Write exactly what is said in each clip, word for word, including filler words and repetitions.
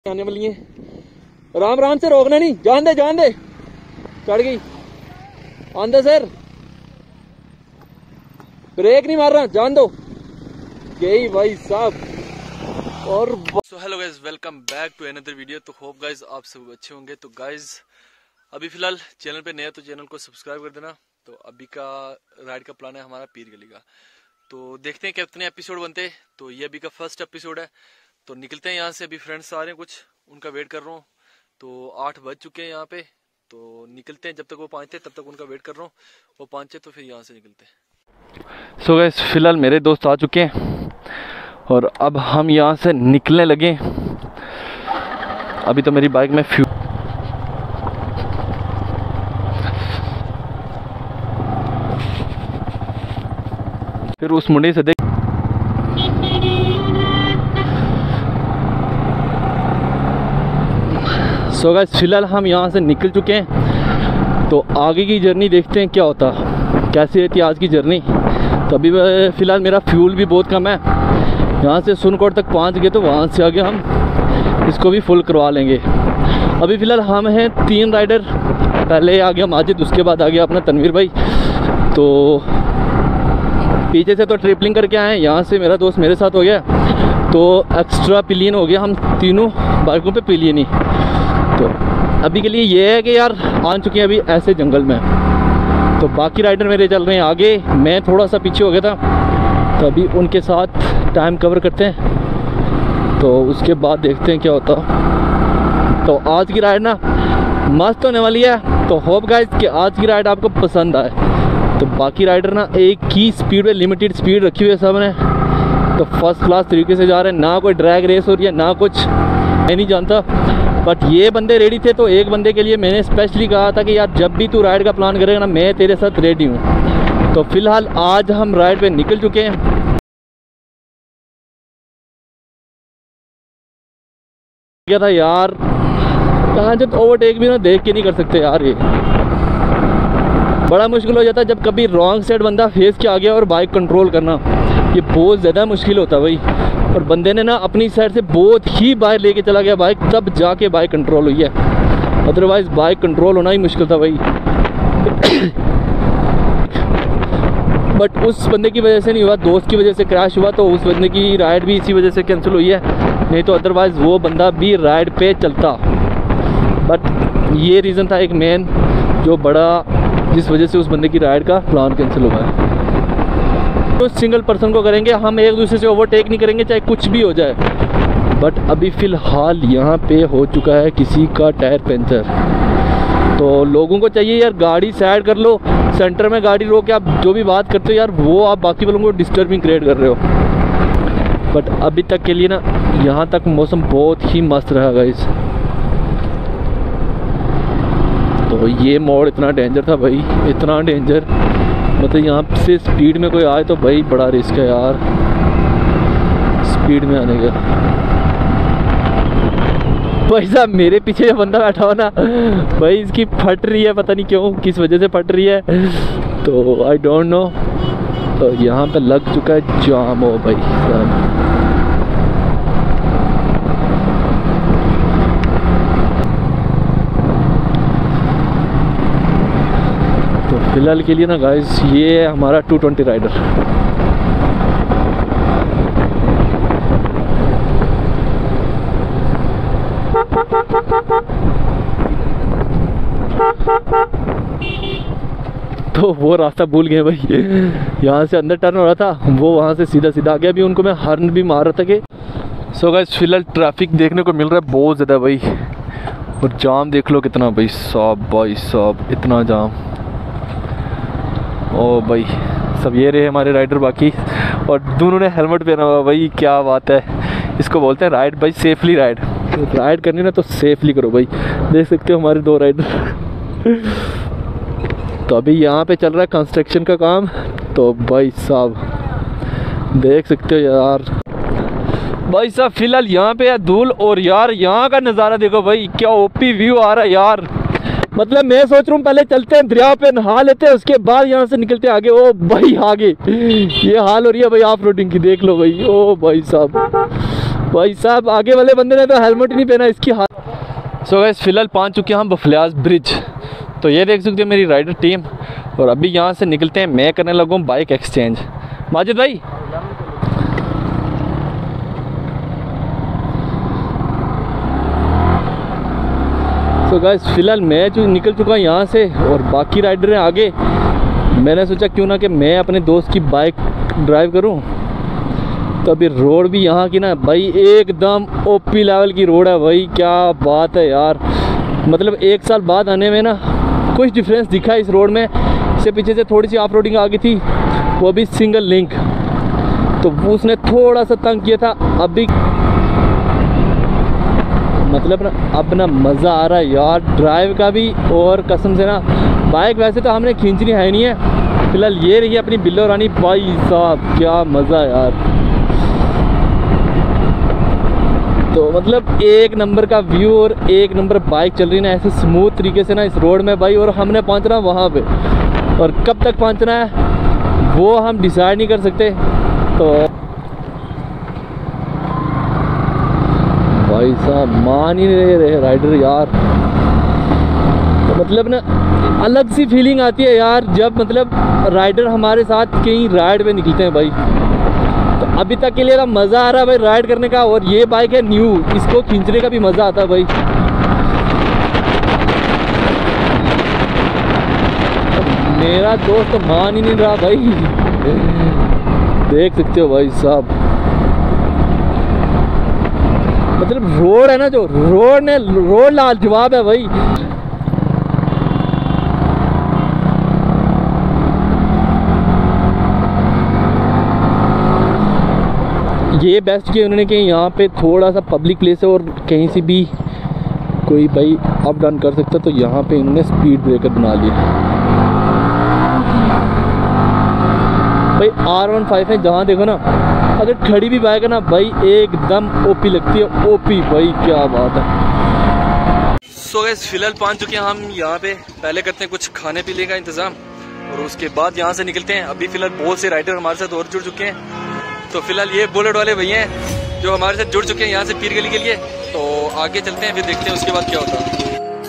आने वाली है। राम राम से रोकना नहीं, जान दे जान दे। चढ़ गई आंदा सर, ब्रेक नहीं मार रहा, जान दो। गई भाई साहब। और so hello guys, welcome back to another video. तो होप गाइज आप सब अच्छे होंगे। तो गाइज अभी फिलहाल चैनल पे नया तो चैनल को सब्सक्राइब कर देना। तो अभी का राइड का प्लान है हमारा पीर गली का। तो देखते हैं कितने एपिसोड बनते हैं। तो ये अभी का फर्स्ट एपिसोड है। तो निकलते हैं यहाँ से। अभी फ्रेंड्स आ रहे हैं कुछ, उनका वेट कर रहा हूँ। तो आठ बज चुके हैं यहाँ पे। तो निकलते हैं, जब तक वो पहुँचते तब तक उनका वेट कर रहा हूँ। वो पहुँचे तो फिर यहाँ से निकलते हैं। सो गाइस फिलहाल मेरे दोस्त आ चुके हैं और अब हम यहाँ से निकलने लगे। अभी तो मेरी बाइक में फ्यू फिर उस मुंडे से देख। सो गाइस फिलहाल हम यहाँ से निकल चुके हैं। तो आगे की जर्नी देखते हैं क्या होता, कैसी रहती है आज की जर्नी। तो अभी फ़िलहाल मेरा फ्यूल भी बहुत कम है। यहाँ से सुनकोट तक पहुँच गए तो वहाँ से आगे हम इसको भी फुल करवा लेंगे। अभी फ़िलहाल हम हैं तीन राइडर। पहले आ गया माजिद, उसके बाद आ गया अपना तनवीर भाई। तो पीछे से तो ट्रिपलिंग करके आए हैं, यहाँ से मेरा दोस्त मेरे साथ हो गया। तो एक्स्ट्रा पिलियन हो गया, हम तीनों बाइकों पे पिलियन ही। तो अभी के लिए ये है कि यार आ चुके हैं अभी ऐसे जंगल में। तो बाकी राइडर मेरे चल रहे हैं आगे, मैं थोड़ा सा पीछे हो गया था। तो अभी उनके साथ टाइम कवर करते हैं, तो उसके बाद देखते हैं क्या होता। तो आज की राइड ना मस्त होने वाली है। तो होप गाइस कि आज की राइड आपको पसंद आए। तो बाकी राइडर ना एक ही स्पीड पे लिमिटेड स्पीड रखी हुई है सब ने। तो फर्स्ट क्लास तरीके से जा रहे हैं, ना कोई ड्रैग रेस हो रही है ना कुछ, मैं नहीं जानता। बट ये बंदे रेडी थे। तो एक बंदे के लिए मैंने स्पेशली कहा था कि यार जब भी तू राइड का प्लान करेगा ना, मैं तेरे साथ रेडी हूँ। तो फिलहाल आज हम राइड पे निकल चुके हैं। क्या था यार, कहाँ जब ओवरटेक भी ना देख के नहीं कर सकते यार, ये बड़ा मुश्किल हो जाता है। जब कभी रॉन्ग साइड बंदा फेस के आ गया और बाइक कंट्रोल करना, ये बहुत ज़्यादा मुश्किल होता है भाई। और बंदे ने ना अपनी साइड से बहुत ही बाहर लेके चला गया बाइक, तब जाके बाइक कंट्रोल हुई है। अदरवाइज बाइक कंट्रोल होना ही मुश्किल था भाई। बट उस बंदे की वजह से नहीं हुआ, दोस्त की वजह से क्रैश हुआ। तो उस बंदे की राइड भी इसी वजह से कैंसिल हुई है, नहीं तो अदरवाइज वो बंदा भी राइड पे चलता। बट ये रीज़न था एक मेन, जो बड़ा जिस वजह से उस बंदे की राइड का प्लान कैंसिल हुआ है। तो सिंगल पर्सन को करेंगे हम, एक दूसरे से ओवरटेक नहीं करेंगे चाहे कुछ भी हो जाए। बट अभी फ़िलहाल यहाँ पे हो चुका है किसी का टायर पंचर। तो लोगों को चाहिए यार गाड़ी साइड कर लो, सेंटर में गाड़ी रोक के आप जो भी बात करते हो यार, वो आप बाकी वालों को डिस्टर्बिंग क्रिएट कर रहे हो। बट अभी तक के लिए ना यहाँ तक मौसम बहुत ही मस्त रहा गाइस। तो ये मोड़ इतना डेंजर था भाई, इतना डेंजर, मतलब यहाँ से स्पीड में कोई आए तो भाई बड़ा रिस्क है यार स्पीड में आने का। भाई साहब मेरे पीछे जो बंदा बैठा हो ना भाई, इसकी फट रही है, पता नहीं क्यों, किस वजह से फट रही है, तो आई डोंट नो। तो यहाँ पे लग चुका है जाम हो भाई साहब। फिलहाल के लिए ना गाइस ये है हमारा टू ट्वेंटी राइडर। तो वो रास्ता भूल गए भाई, यहाँ से अंदर टर्न हो रहा था, वो वहाँ से सीधा सीधा आ गया। अभी उनको मैं हॉर्न भी मार रहा था कि। सो गाइस फिलहाल ट्रैफिक देखने को मिल रहा है बहुत ज़्यादा भाई। और जाम देख लो कितना भाई साहब, भाई साहब इतना जाम। ओ भाई सब ये रहे हमारे राइडर बाकी, और दोनों ने हेलमेट पहना हुआ भाई, क्या बात है। इसको बोलते हैं राइड भाई, सेफली राइड। तो राइड करनी ना तो सेफली करो भाई। देख सकते हो हमारे दो राइडर। तो अभी यहाँ पे चल रहा है कंस्ट्रक्शन का काम। तो भाई साहब देख सकते हो यार, भाई साहब फिलहाल यहाँ पे है धूल। और यार यहाँ का नज़ारा देखो भाई, क्या ओपी व्यू आ रहा है यार। मतलब मैं सोच रहा हूँ पहले चलते हैं दरिया पे, नहा लेते हैं, उसके बाद यहाँ से निकलते हैं आगे। ओ भाई आगे ये हाल हो रही है भाई ऑफ रोडिंग की, देख लो भाई। ओ भाई साहब भाई साहब आगे वाले बंदे ने तो हेलमेट नहीं पहना, इसकी हाथ। सो गाइस फिलहाल पहुंच चुके हैं हम बफलियाज ब्रिज। तो ये देख सकते हो मेरी राइडर टीम, और अभी यहाँ से निकलते हैं। मैं करने लगा हूँ बाइक एक्सचेंज। माजिद भाई तो गाइस फिलहाल मैं जो निकल चुका हूँ यहाँ से, और बाकी राइडर हैं आगे। मैंने सोचा क्यों ना कि मैं अपने दोस्त की बाइक ड्राइव करूँ। तो अभी रोड भी यहाँ की ना भाई एकदम ओपी लेवल की रोड है भाई, क्या बात है यार। मतलब एक साल बाद आने में ना कुछ डिफरेंस दिखा इस रोड में। इससे पीछे से थोड़ी सी ऑफ रोडिंग आ गई थी, वो भी सिंगल लिंक, तो उसने थोड़ा सा तंग किया था। अभी मतलब ना अब ना मज़ा आ रहा है यार ड्राइव का भी, और कसम से ना बाइक वैसे तो हमने खींचनी है नहीं है। फिलहाल ये रही अपनी बिल्लो रानी। भाई साहब क्या मज़ा यार। तो मतलब एक नंबर का व्यू और एक नंबर बाइक चल रही ना ऐसे स्मूथ तरीके से ना इस रोड में भाई। और हमने पहुंचना वहाँ पे, और कब तक पहुंचना है वो हम डिसाइड नहीं कर सकते। तो भाई साहब मान ही नहीं रहे राइडर यार। तो मतलब ना अलग सी फीलिंग आती है यार जब मतलब राइडर हमारे साथ कहीं राइड पे निकलते हैं भाई। तो अभी तक के लिए ना मज़ा आ रहा है भाई राइड करने का। और ये बाइक है न्यू, इसको खींचने का भी मज़ा आता है भाई। मेरा दोस्त मान ही नहीं रहा भाई, देख सकते हो भाई साहब। मतलब रोड है ना, जो रोड ने रोड लाजवाब है भाई। ये बेस्ट किया उन्होंने कि यहाँ पे थोड़ा सा पब्लिक प्लेस है और कहीं से भी कोई भाई अप डाउन कर सकता, तो यहाँ पे इन्होंने स्पीड ब्रेकर बना लिया भाई। आर वन फाइव है, जहाँ देखो ना अगर खड़ी भी बाइक है ना भाई एकदम ओपी लगती है, ओपी भाई क्या बात है। सो गाइस फिलहाल पहुंच चुके हैं हम यहाँ पे। पहले करते हैं कुछ खाने पीने का इंतजाम, और उसके बाद यहाँ से निकलते हैं। अभी फिलहाल बहुत से राइडर हमारे साथ और जुड़ चुके हैं। तो फिलहाल ये बुलेट वाले भैया हैं जो हमारे साथ जुड़ चुके हैं यहाँ से पीर गली के लिए। तो आगे चलते हैं, फिर देखते हैं उसके बाद क्या होता है।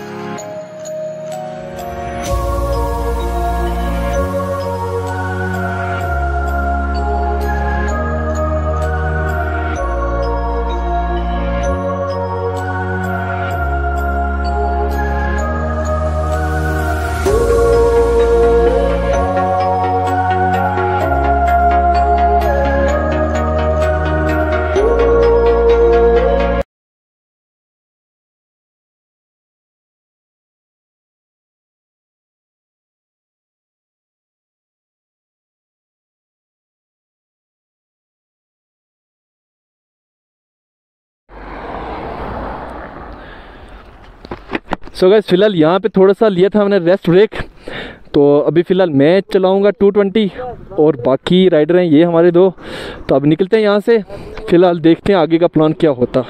सो गाइस फिलहाल यहाँ पे थोड़ा सा लिया था हमने रेस्ट ब्रेक। तो अभी फ़िलहाल मैं चलाऊँगा टू ट्वेंटी, और बाकी राइडर हैं ये हमारे दो। तो अब निकलते हैं यहाँ से। फ़िलहाल देखते हैं आगे का प्लान क्या होता।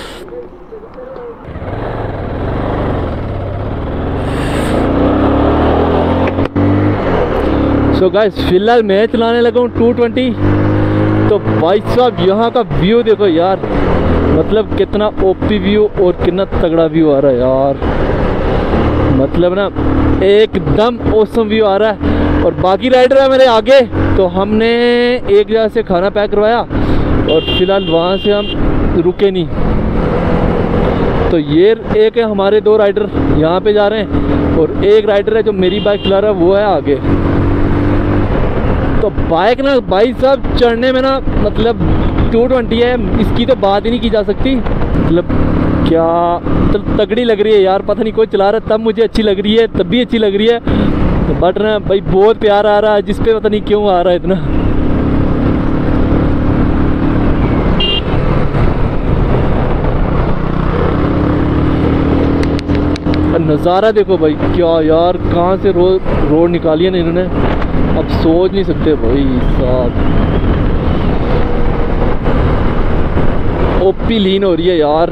सो गाइस फिलहाल मैं चलाने लगा हूँ टू ट्वेंटी। तो भाई साहब यहाँ का व्यू देखो यार, मतलब कितना ओपी व्यू और कितना तगड़ा व्यू आ रहा है यार। मतलब ना एकदम औसम व्यू आ रहा है। और बाकी राइडर है मेरे आगे, तो हमने एक जगह से खाना पैक करवाया और फिलहाल वहाँ से हम रुके नहीं। तो ये एक है हमारे दो राइडर यहाँ पे जा रहे हैं, और एक राइडर है जो मेरी बाइक चला रहा है वो है आगे। तो बाइक ना भाई साहब चढ़ने में ना मतलब टू ट्वेंटी है, इसकी तो बात ही नहीं की जा सकती। मतलब क्या मतलब तगड़ी लग रही है यार। पता नहीं कोई चला रहा है तब मुझे अच्छी लग रही है, तब भी अच्छी लग रही है। बट ना भाई बहुत प्यार आ रहा है जिस पे पता नहीं क्यों आ रहा है इतना। नज़ारा देखो भाई क्या यार, कहाँ से रोड रोड निकाली है ना इन्होंने, अब सोच नहीं सकते भाई साहब। ओपी लीन हो रही है यार,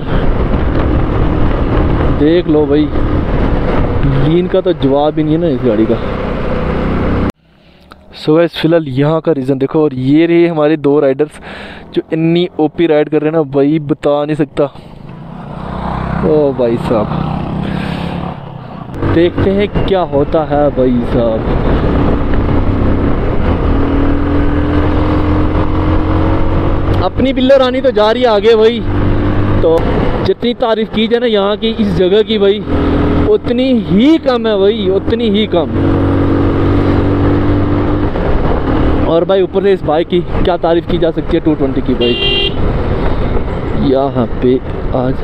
देख लो भाई। लीन का तो जवाब ही नहीं है ना इस गाड़ी का। सो गाइस फिलहाल यहाँ का रीज़न देखो, और ये रहे हमारे दो राइडर्स जो इतनी ओपी राइड कर रहे हैं ना भाई, बता नहीं सकता। ओ भाई साहब, देखते हैं क्या होता है भाई साहब। अपनी बिल्लो रानी तो जा रही है आगे भाई। तो जितनी तारीफ की जाए ना यहाँ की इस जगह की भाई, उतनी ही कम है भाई, उतनी ही कम। और भाई ऊपर से इस बाइक की क्या तारीफ की जा सकती है, टू ट्वेंटी की बाइक। यहाँ पे आज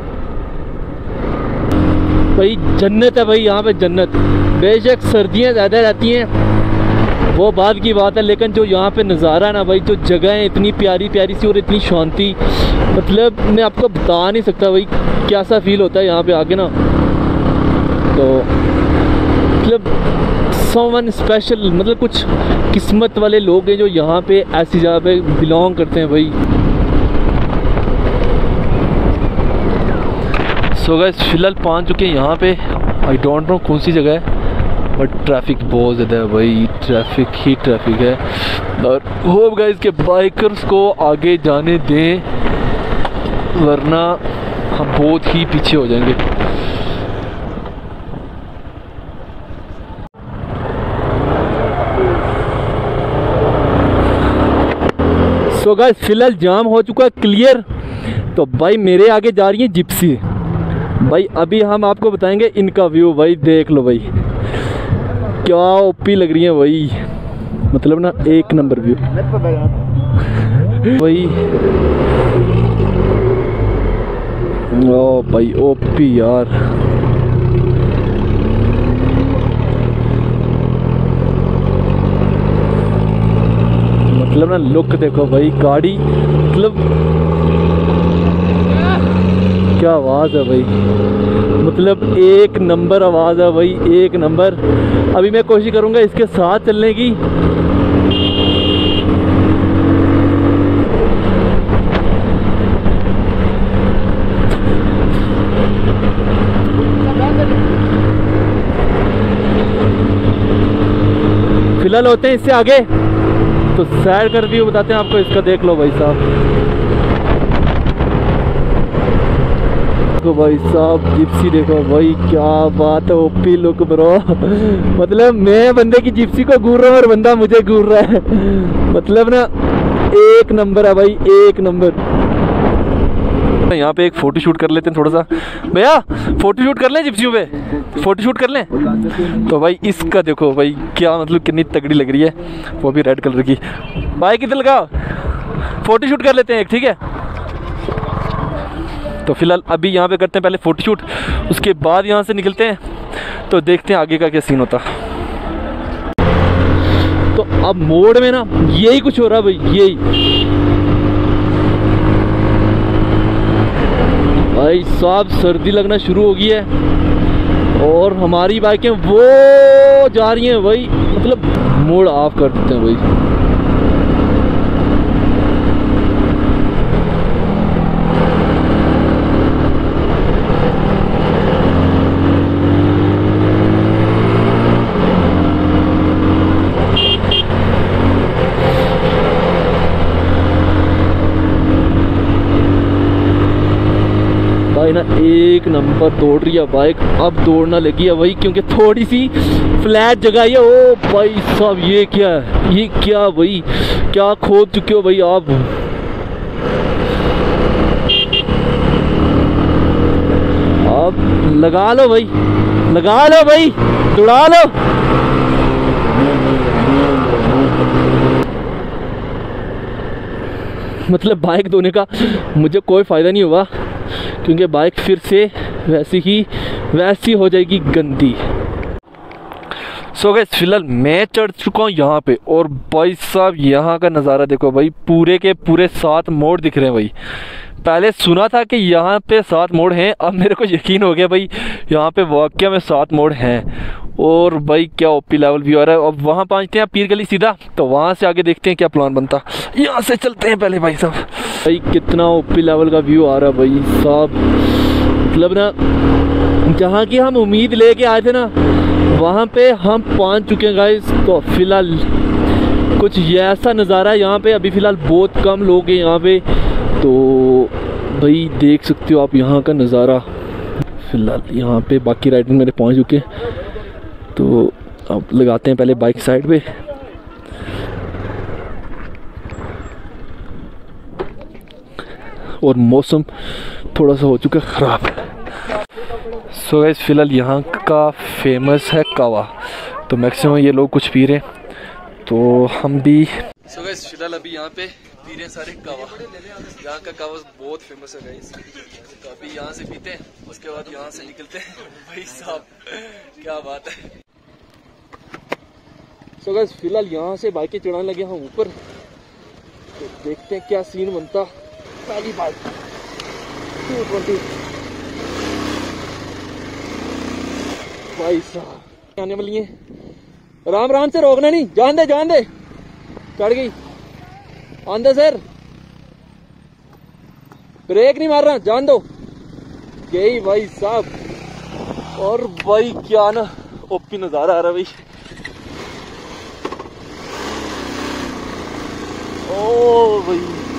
भाई जन्नत है भाई, यहाँ पे जन्नत। बेशक सर्दियाँ ज़्यादा रहती हैं वो बात की बात है, लेकिन जो यहाँ पे नज़ारा है ना भाई, जो जगह है इतनी प्यारी प्यारी सी और इतनी शांति, मतलब मैं आपको बता नहीं सकता भाई कैसा फील होता है यहाँ पे आके ना। तो मतलब समवन स्पेशल, मतलब कुछ किस्मत वाले लोग हैं जो यहाँ पे ऐसी जगह पे बिलोंग करते हैं भाई। सो गाइस फिलहाल पहुँच चुके हैं यहाँ पे। आई डोंट नो कौन सी जगह है, बट ट्रैफिक बहुत ज़्यादा है भाई, ट्रैफिक ही ट्रैफिक है। और होप गाइस के बाइकर्स को आगे जाने दें, वरना हम बहुत ही पीछे हो जाएंगे। सो गाइस फिलहाल जाम हो चुका है क्लियर। तो भाई मेरे आगे जा रही है जिप्सी भाई। अभी हम आपको बताएंगे इनका व्यू भाई, देख लो भाई क्या ओपी लग रही है भाई, मतलब ना एक नंबर व्यू भाई। ओ भाई ओपी यार, मतलब ना लुक देखो भाई गाड़ी, मतलब क्या आवाज़ है भाई, मतलब एक नंबर आवाज़ है भाई, एक नंबर। अभी मैं कोशिश करूँगा इसके साथ चलने की। फिलहाल होते हैं इससे आगे, तो सैर कर व्यू बताते हैं आपको इसका, देख लो भाई साहब। देखो भाई साहब जिप्सी देखो भाई, क्या बात है, ओपी लुक ब्रो। मतलब मैं बंदे की जिप्सी को घूर रहा हूँ और बंदा मुझे घूर रहा है, मतलब ना एक नंबर है भाई, एक नंबर। यहाँ पे एक फोटो शूट कर लेते हैं थोड़ा सा भैया, फोटो शूट कर लें जिप्सियों पे, फोटो शूट कर लें। तो भाई इसका देखो भाई क्या मतलब कितनी तगड़ी लग रही है, वो भी रेड कलर की। भाई किधर लगाओ, फोटो शूट कर लेते हैं एक, ठीक है। तो फिलहाल अभी यहाँ पे करते हैं पहले फोटो शूट, उसके बाद यहाँ से निकलते हैं, तो देखते हैं आगे का क्या सीन होता। तो अब मोड़ में ना यही कुछ हो रहा है भाई, यही भाई साहब सर्दी लगना शुरू हो गई है और हमारी बाइकें वो जा रही हैं भाई, मतलब मोड़ ऑफ कर देते हैं भाई। भाई ना एक नंबर दौड़ रही है बाइक, अब दौड़ना लगी है भाई, क्योंकि थोड़ी सी फ्लैट जगह है। ओ भाई साहब ये क्या है, ये क्या भाई, क्या खोद चुके हो भाई आप। अब लगा लो भाई, लगा लो भाई, दौड़ा लो। मतलब बाइक धोने का मुझे कोई फ़ायदा नहीं हुआ, क्योंकि बाइक फिर से वैसी ही वैसी हो जाएगी गंदी। सो गाइस फिलहाल मैं चढ़ चुका हूँ यहाँ पे, और भाई साहब यहाँ का नज़ारा देखो भाई, पूरे के पूरे सात मोड़ दिख रहे हैं भाई। पहले सुना था कि यहाँ पे सात मोड़ हैं, अब मेरे को यकीन हो गया भाई यहाँ पे वाकई में सात मोड़ हैं। और भाई क्या ओपी लेवल व्यू आ रहा है। अब वहाँ पहुँचते हैं पीर गली सीधा, तो वहाँ से आगे देखते हैं क्या प्लान बनता। यहाँ से चलते हैं पहले भाई साहब। भाई कितना ओपी लेवल का व्यू आ रहा है भाई साहब, मतलब ना जहाँ की हम उम्मीद लेके आए थे ना, वहाँ पे हम पहुँच चुके हैं गाइस। तो फिलहाल कुछ ये ऐसा नज़ारा है यहाँ पे। अभी फ़िलहाल बहुत कम लोग हैं यहाँ पे, तो भाई देख सकते हो आप यहाँ का नज़ारा। फ़िलहाल यहाँ पे बाकी राइडर मेरे पहुँच चुके हैं, तो अब लगाते हैं पहले बाइक साइड पे। और मौसम थोड़ा सा हो चुका है ख़राब। सो गाइस फ़िलहाल यहाँ का फेमस है कावा, तो मैक्सिमम ये लोग कुछ पी रहे हैं, तो हम भी। सो गाइस फिलहाल अभी यहाँ पे पी रहे हैं सारे कावा। यहाँ का कावा बहुत फेमस है गाइस, तो अभी यहाँ से पीते हैं, उसके बाद यहाँ से निकलते हैं। भाई साहब क्या बात है। सो गाइस फिलहाल यहाँ से बाइकें चढ़ाने लगे हम ऊपर, तो देखते हैं क्या सीन बनता। पहली बाइक टू ट्वेंटी भाई साहब आने वाली है। राम राम से रोकना नहीं, जान दे जान दे। चढ़ गई, आंदे सर, ब्रेक नहीं मार रहा, जान दो। गई भाई साहब। और भाई क्या ना ओपी नजारा आ रहा भाई। ओ भाई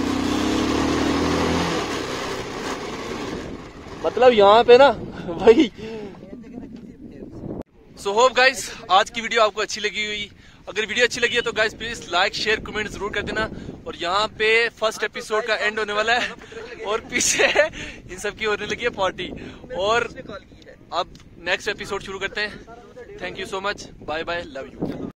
मतलब यहाँ पे ना भाई। सो होप गाइस आज की वीडियो आपको अच्छी लगी हुई। अगर वीडियो अच्छी लगी है तो guys please like share comment जरूर कर देना। और यहाँ पे फर्स्ट एपिसोड का एंड होने वाला है, और पीछे इन सब की होने लगी है पार्टी। और अब नेक्स्ट एपिसोड शुरू करते हैं। Thank you so much, bye bye, love you.